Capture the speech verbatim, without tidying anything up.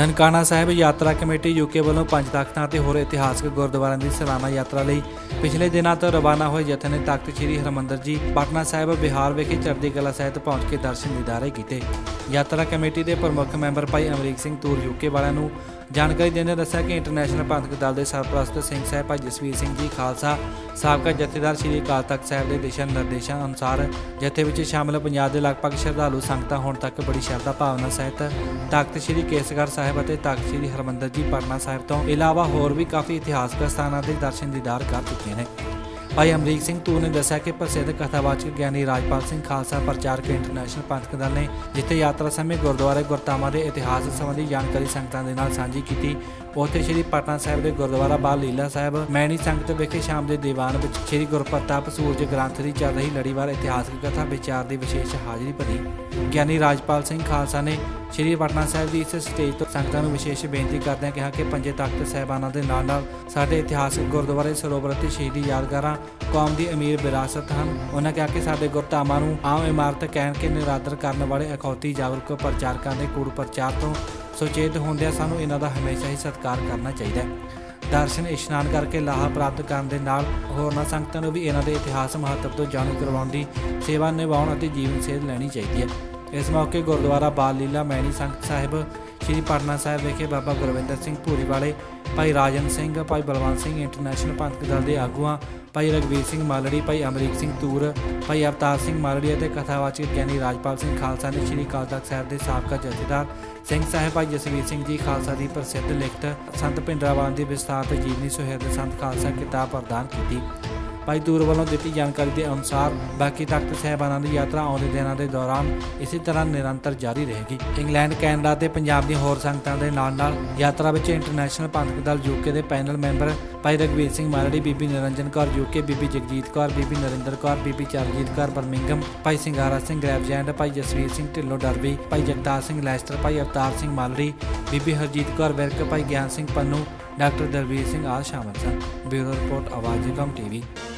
ਨਨਕਾਣਾ ਸਾਹਿਬ ਯਾਤਰਾ committee UK ਵੱਲੋਂ ਪੰਜ ਤਖ਼ਤਾਂ ਅਤੇ ਹੋਰ ਇਤਿਹਾਸਕ ਗੁਰਦੁਆਰਿਆਂ ਦੀ ਸਾਲਾਨਾ ਯਾਤਰਾ ਲਈ ਪਿਛਲੇ ਦਿਨਾਂ ਤੋਂ ਰਵਾਨਾ ਹੋਏ ਜਥੇ ਨੇ ਤਖ਼ਤ ਸ੍ਰੀ ਹਰਿਮੰਦਰ ਜੀ ਪਟਨਾ ਸਾਹਿਬ ਬਿਹਾਰ ਵਿਖੇ ਚੜ੍ਹਦੀ ਕਲਾ ਸਾਹਿਤ ਪਹੁੰਚ ਕੇ ਦਰਸ਼ਨ ਦੀਦਾਰੇ ਕੀਤੇ। ਯਾਤਰਾ ਕਮੇਟੀ ਦੇ ਪ੍ਰਮੁੱਖ ਮੈਂਬਰ ਭਾਈ ਅਮਰੀਕ ਸਿੰਘ ਤੂਰ ਯੂਕੇ ਵਾਲਿਆਂ ਨੂੰ ਜਾਣਕਾਰੀ ਦਿੰਦੇ ਦੱਸਿਆ ਕਿ ਇੰਟਰਨੈਸ਼ਨਲ ਪੰਥਕ ਦਲ ਦੇ ਸਰਪ੍ਰਸਤ ਸਿੰਘ ਸਾਹਿਬ ਭਾਈ ਜਸਵੀਰ ਸਿੰਘ ਜੀ ਖਾਲਸਾ ਸਾਬਕਾ ਜਥੇਦਾਰ ਸ੍ਰੀ ਅਕਾਲ ਤਖ਼ਤ ਸਾਹਿਬ ਦੇ ਦਿਸ਼ਾ ਨਿਰਦੇਸ਼ਾਂ ਅਨੁਸਾਰ ਜਥੇ ਵਿੱਚ ਸ਼ਾਮਲ ਪੰਜਾਬ ਦੇ ਲਗਭਗ ਸ਼ਰਧਾਲੂ ਸੰਗਤਾਂ ਹੁਣ ਤੱਕ ਬੜੀ ਸ਼ਰਧਾ ਭਾਵਨਾ ਸਹਿਤ ਤਖ਼ਤ ਸ੍ਰੀ ਕੇਸਗੜ੍ਹ ਸਾਹਿਬ ਅਤੇ ਤਖ਼ਤ ਸ੍ਰੀ ਹਰਿਮੰਦਰ ਜੀ ਪਟਨਾ ਸਾਹਿਬ ਤੋਂ ਇਲਾਵਾ ਹੋਰ ਵੀ ਕਾਫੀ ਇਤਿਹਾਸਕ ਸਥਾਨਾਂ ਦੇ ਦਰਸ਼ਨ ਦੀਦਾਰ ਕਰ ਚੁੱਕੇ ਨੇ। ਭਾਈ ਅਮਰੀਕ ਸਿੰਘ ਤੂਰ ਨੇ ਦੱਸਿਆ ਕਿ ਪ੍ਰਸਿੱਧ ਕਥਾਵਾਚਕ ਗਿਆਨੀ ਰਾਜਪਾਲ ਸਿੰਘ ਖਾਲਸਾ ਪ੍ਰਚਾਰਕ ਇੰਟਰਨੈਸ਼ਨਲ ਪੰਥਕ ਦਲ ਨੇ ਜਿੱਥੇ ਯਾਤਰਾ ਸਮੇਂ ਗੁਰਦੁਆਰੇ ਗੁਰਧਾਮਾਂ ਦੇ ਇਤਿਹਾਸ ਸੰਬੰਧੀ ਜਾਣਕਾਰੀ ਸੰਗਤਾਂ ਦੇ ਨਾਲ ਸਾਂਝੀ ਕੀਤੀ, ਉੱਥੇ ਸ੍ਰੀ ਪਟਨਾ ਸਾਹਿਬ ਦੇ ਗੁਰਦੁਆਰਾ ਬਾਲ ਲੀਲਾ ਸਾਹਿਬ ਮੈਣੀ ਸੰਗਤ ਵਿਖੇ ਸ਼ਾਮ ਦੇ ਦੀਵਾਨ ਵਿੱਚ ਸ੍ਰੀ ਗੁਰਪ੍ਰਤਾਪ ਸੂਰਜ ਗ੍ਰੰਥ ਦੀ ਚੱਲ ਰਹੀ ਲੜੀਵਾਰ ਇਤਿਹਾਸਕ ਕਥਾ ਵਿਚਾਰ ਦੀ ਵਿਸ਼ੇਸ਼ ਹਾਜ਼ਰੀ ਭਰੀ। ਗਿਆਨੀ ਰਾਜਪਾਲ ਸਿੰਘ ਖਾਲਸਾ ਨੇ ਸ੍ਰੀ ਪਟਨਾ ਸਾਹਿਬ ਦੀ ਇਸ ਸਟੇਜ ਤੋਂ ਸੰਗਤਾਂ ਨੂੰ ਵਿਸ਼ੇਸ਼ ਬੇਨਤੀ ਕਰਦਿਆਂ ਕਿਹਾ ਕਿ ਪੰਜੇ ਤਖ਼ਤ ਸਾਹਿਬਾਨਾਂ ਦੇ ਨਾਲ ਨਾਲ ਸਾਡੇ ਇਤਿਹਾਸਕ ਗੁਰਦੁਆਰੇ ਸਰੋਵਰ ਅਤੇ ਸ਼ਹੀਦੀ ਯਾਦਗਾਰਾਂ ਕੌਮ ਦੀ ਅਮੀਰ ਵਿਰਾਸਤ ਹਨ। ਉਹਨਾਂ ਕਿਹਾ ਕਿ ਸਾਡੇ ਗੁਰਧਾਮਾਂ ਨੂੰ ਆਮ ਇਮਾਰਤ ਕਹਿਣ ਕੇ ਨਿਰਾਦਰ ਕਰਨ ਵਾਲੇ ਅਖੌਤੀ ਜਾਗਰੂਕ ਪ੍ਰਚਾਰਕਾਂ ਦੇ ਕੂੜ ਪ੍ਰਚਾਰ ਤੋਂ ਸੁਚੇਤ ਹੁੰਦਿਆਂ ਸਾਨੂੰ ਇਹਨਾਂ ਦਾ ਹਮੇਸ਼ਾ ਹੀ ਸਤਿਕਾਰ ਕਰਨਾ ਚਾਹੀਦਾ ਹੈ। ਦਰਸ਼ਨ ਇਸ਼ਨਾਨ ਕਰਕੇ ਲਾਹਾ ਪ੍ਰਾਪਤ ਕਰਨ ਦੇ ਨਾਲ ਹੋਰਨਾਂ ਸੰਗਤਾਂ ਨੂੰ ਵੀ ਇਹਨਾਂ ਦੇ ਇਤਿਹਾਸ ਮਹੱਤਵ ਤੋਂ ਜਾਣੂ ਕਰਵਾਉਣ ਦੀ ਸੇਵਾ ਨਿਭਾਉਣ ਅਤੇ ਜੀਵਨ ਸੇਧ ਲੈਣੀ ਚਾਹੀਦੀ ਹੈ। ਇਸ ਮੌਕੇ ਗੁਰਦੁਆਰਾ ਬਾਲ ਲੀਲਾ ਮੈਣੀ ਸੰਗਤ ਸਾਹਿਬ ਸ੍ਰੀ ਪਟਨਾ ਸਾਹਿਬ ਵਿਖੇ ਬਾਬਾ ਗੁਰਵਿੰਦਰ ਸਿੰਘ ਭੂਰੀ ਵਾਲੇ, ਭਾਈ ਰਾਜਨ ਸਿੰਘ, ਭਾਈ ਬਲਵੰਤ ਸਿੰਘ ਇੰਟਰਨੈਸ਼ਨਲ ਪੰਥਕ ਦਲ ਦੇ ਆਗੂਆਂ, ਭਾਈ ਰਘਵੀਰ ਸਿੰਘ ਮਾਲੜੀ, ਭਾਈ ਅਮਰੀਕ ਸਿੰਘ ਤੂਰ, ਭਾਈ ਅਵਤਾਰ ਸਿੰਘ ਮਾਲੜੀ ਅਤੇ ਕਥਾਵਾਚਕ ਗਿਆਨੀ ਰਾਜਪਾਲ ਸਿੰਘ ਖਾਲਸਾ ਨੇ ਸ੍ਰੀ ਅਕਾਲ ਤਖ਼ਤ ਸਾਹਿਬ ਦੇ ਸਾਬਕਾ ਜਥੇਦਾਰ ਸਿੰਘ ਸਾਹਿਬ ਭਾਈ ਜਸਵੀਰ ਸਿੰਘ ਜੀ ਖਾਲਸਾ ਦੀ ਪ੍ਰਸਿੱਧ ਲਿਖਤ ਸੰਤ ਭਿੰਡਰਾਵਾਲ ਦੀ ਵਿਸਤਾਰਤ ਜੀਵਨੀ ਸੁਹਿਰਦ ਸੰਤ ਖਾਲਸਾ ਕਿਤਾਬ ਪ੍ਰਦਾਨ ਕੀਤੀ। ਭਾਈ ਤੂਰ ਵੱਲੋਂ ਦਿੱਤੀ ਜਾਣਕਾਰੀ ਦੇ ਅਨੁਸਾਰ ਬਾਕੀ ਤਖ਼ਤ ਸਾਹਿਬਾਨਾਂ ਦੀ ਯਾਤਰਾ ਆਉਂਦੇ ਦਿਨਾਂ ਦੇ ਦੌਰਾਨ ਇਸੇ ਤਰ੍ਹਾਂ ਨਿਰੰਤਰ ਜਾਰੀ ਰਹੇਗੀ। ਇੰਗਲੈਂਡ, ਕੈਨੇਡਾ ਤੇ ਪੰਜਾਬ ਦੀਆਂ ਹੋਰ ਸੰਗਤਾਂ ਦੇ ਨਾਲ ਨਾਲ ਯਾਤਰਾ ਵਿੱਚ ਇੰਟਰਨੈਸ਼ਨਲ ਪੰਥਕ ਦਲ ਯੂਕੇ ਦੇ ਪੈਨਲ ਮੈਂਬਰ ਭਾਈ ਰਘਵੀਰ ਸਿੰਘ ਮਾਲੜੀ, ਬੀਬੀ ਨਿਰੰਜਨ ਕੌਰ ਯੂਕੇ, ਬੀਬੀ ਜਗਜੀਤ ਕੌਰ, ਬੀਬੀ ਨਰਿੰਦਰ ਕੌਰ, ਬੀਬੀ ਚਰਨਜੀਤ ਕੌਰ ਬਰਮਿੰਗਮ, ਭਾਈ ਸਿੰਗਾਰਾ ਸਿੰਘ ਗ੍ਰੈਵਜੈਂਡ, ਭਾਈ ਜਸਵੀਰ ਸਿੰਘ ਢਿੱਲੋਂ ਡਰਬੀ, ਭਾਈ ਜਗਤਾਰ ਸਿੰਘ ਲੈਸਟਰ, ਭਾਈ ਅਵਤਾਰ ਸਿੰਘ ਮਾਲੜੀ, ਬੀਬੀ ਹਰਜੀਤ ਕੌਰ ਵਿਰਕ, ਭਾਈ ਗਿਆਨ ਸਿੰਘ ਪੰਨੂ, ਡਾਕਟਰ ਦਲਵੀਰ ਸਿੰਘ ਆਦਿ ਸ਼ਾਮਲ ਸਨ। ਬਿਊਰੋ ਰਿਪੋਰਟ ਆਵਾਜ਼ ਏਕਮ ਟੀਵੀ।